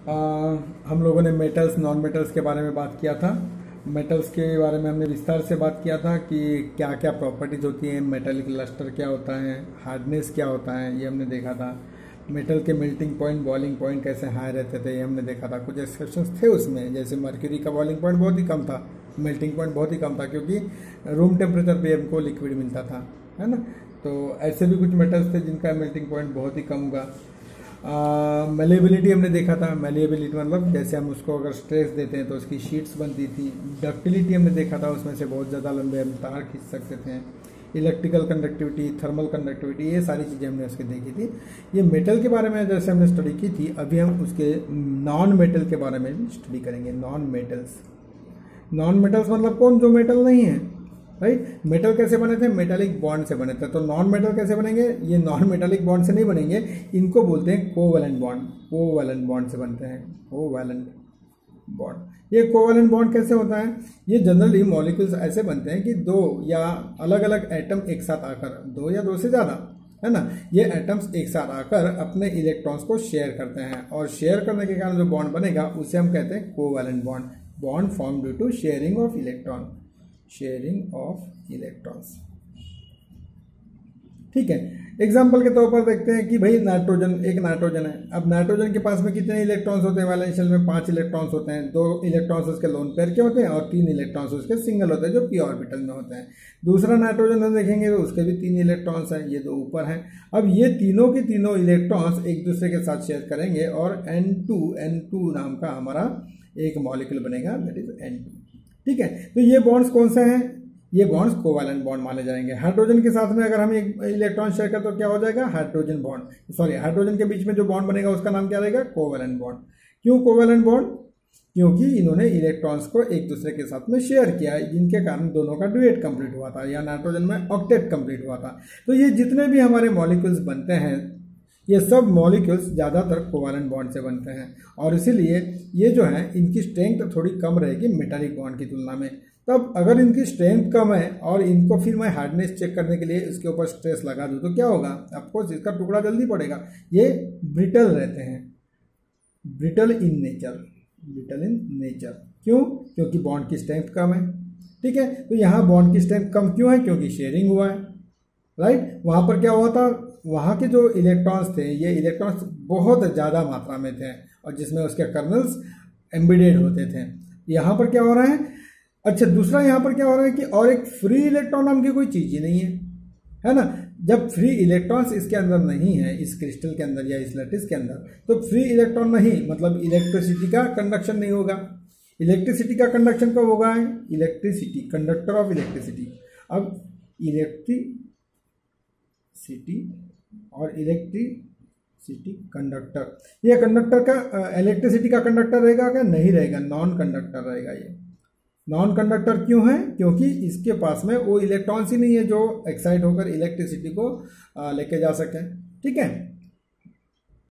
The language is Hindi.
आ, हम लोगों ने मेटल्स नॉन मेटल्स के बारे में बात किया था। मेटल्स के बारे में हमने विस्तार से बात किया था कि क्या क्या प्रॉपर्टीज होती हैं, मेटलिक लस्टर क्या होता है, हार्डनेस क्या होता है, ये हमने देखा था। मेटल के मेल्टिंग पॉइंट, बॉइलिंग पॉइंट कैसे हाई रहते थे, ये हमने देखा था। कुछ एक्सेप्शंस थे उसमें, जैसे मर्क्यूरी का बॉइलिंग पॉइंट बहुत ही कम था, मेल्टिंग पॉइंट बहुत ही कम था, क्योंकि रूम टेम्परेचर पे हमको लिक्विड मिलता था, है ना। तो ऐसे भी कुछ मेटल्स थे जिनका मेल्टिंग पॉइंट बहुत ही कम होगा। मेलेबिलिटी हमने देखा था। मेलेबिलिटी मतलब जैसे हम उसको अगर स्ट्रेस देते हैं तो उसकी शीट्स बनती थी। डक्टिलिटी हमने देखा था, उसमें से बहुत ज़्यादा लंबे हम तार खींच सकते थे। इलेक्ट्रिकल कंडक्टिविटी, थर्मल कंडक्टिविटी, ये सारी चीज़ें हमने उसकी देखी थी। ये मेटल के बारे में जैसे हमने स्टडी की थी, अभी हम उसके नॉन मेटल के बारे में भी स्टडी करेंगे। नॉन मेटल्स, नॉन मेटल्स मतलब कौन, जो मेटल नहीं है, राइट। मेटल कैसे बने थे, मेटालिक बॉन्ड से बने थे। तो नॉन मेटल कैसे बनेंगे, ये नॉन मेटालिक बॉन्ड से नहीं बनेंगे, इनको बोलते हैं कोवैलेंट बॉन्ड। कोवैलेंट बॉन्ड से बनते हैं, कोवैलेंट बॉन्ड। ये कोवैलेंट बॉन्ड कैसे होता है, ये जनरली मॉलिक्यूल्स ऐसे बनते हैं कि दो या अलग अलग एटम एक साथ आकर, दो या दो से ज़्यादा, है ना, ये एटम्स एक साथ आकर अपने इलेक्ट्रॉन्स को शेयर करते हैं, और शेयर करने के कारण जो बॉन्ड बनेगा उसे हम कहते हैं covalent bond. Bond form due to sharing of electron, sharing of electrons, ठीक है। एग्जाम्पल के तौर पर देखते हैं कि भाई नाइट्रोजन, एक नाइट्रोजन है। अब नाइट्रोजन के पास में कितने इलेक्ट्रॉन्स होते हैं, वैलेंस शेल में 5 इलेक्ट्रॉन्स होते हैं। 2 इलेक्ट्रॉन्स उसके लोन पेयर के होते हैं और 3 इलेक्ट्रॉन्स उसके सिंगल होते हैं जो पी ऑर्बिटल में होते हैं। दूसरा नाइट्रोजन हम देखेंगे तो उसके भी 3 इलेक्ट्रॉन्स हैं, ये 2 ऊपर हैं। अब ये तीनों के तीनों इलेक्ट्रॉन्स एक दूसरे के साथ शेयर करेंगे और N2 नाम का हमारा एक मॉलिक्यूल बनेगा, दैट इज N2, ठीक है। तो ये बॉन्ड्स कौन से हैं, ये बॉन्ड्स कोवैलेंट बॉन्ड माने जाएंगे। हाइड्रोजन के साथ में अगर हम एक इलेक्ट्रॉन शेयर करें तो क्या हो जाएगा, हाइड्रोजन बॉन्ड, सॉरी हाइड्रोजन के बीच में जो बॉन्ड बनेगा उसका नाम क्या रहेगा, कोवैलेंट बॉन्ड। क्यों कोवैलेंट बॉन्ड, क्योंकि इन्होंने इलेक्ट्रॉन्स को एक दूसरे के साथ में शेयर किया, जिनके कारण दोनों का ड्यूएट कंप्लीट हुआ था, या नाइट्रोजन में ऑक्टेट कंप्लीट हुआ था। तो ये जितने भी हमारे मॉलिक्यूल्स बनते हैं, ये सब मॉलिक्यूल्स ज़्यादातर कोवैलेंट बॉन्ड से बनते हैं, और इसीलिए ये जो है इनकी स्ट्रेंथ थोड़ी कम रहेगी मेटालिक बॉन्ड की तुलना में। तब अगर इनकी स्ट्रेंथ कम है और इनको फिर मैं हार्डनेस चेक करने के लिए इसके ऊपर स्ट्रेस लगा दूँ तो क्या होगा, ऑफकोर्स इसका टुकड़ा जल्दी पड़ेगा। ये ब्रिटल रहते हैं, brittle in nature, brittle in nature. क्यों, क्योंकि बॉन्ड की स्ट्रेंथ कम है, ठीक है। तो यहाँ बॉन्ड की स्ट्रेंथ कम क्यों है, क्योंकि शेयरिंग हुआ है, राइट। वहाँ पर क्या हुआ था, वहाँ के जो इलेक्ट्रॉन्स थे, ये इलेक्ट्रॉन्स बहुत ज़्यादा मात्रा में थे और जिसमें उसके कर्नल्स एम्बेडेड होते थे। यहाँ पर क्या हो रहा है, अच्छा दूसरा यहाँ पर क्या हो रहा है कि और एक फ्री इलेक्ट्रॉन नाम की कोई चीज़ ही नहीं है ना। जब फ्री इलेक्ट्रॉन्स इसके अंदर नहीं है, इस क्रिस्टल के अंदर या इस लैटिस के अंदर, तो फ्री इलेक्ट्रॉन नहीं, मतलब इलेक्ट्रिसिटी का कंडक्शन नहीं होगा। इलेक्ट्रिसिटी का कंडक्शन कब होगा, इलेक्ट्रिसिटी, कंडक्टर ऑफ इलेक्ट्रिसिटी। अब इलेक्ट्रिसिटी और इलेक्ट्रिसिटी कंडक्टर, ये कंडक्टर का इलेक्ट्रिसिटी का कंडक्टर रहेगा क्या, नहीं रहेगा, नॉन कंडक्टर रहेगा। ये नॉन कंडक्टर क्यों है, क्योंकि इसके पास में वो इलेक्ट्रॉन्स ही नहीं है जो एक्साइट होकर इलेक्ट्रिसिटी को लेके जा सके, ठीक है।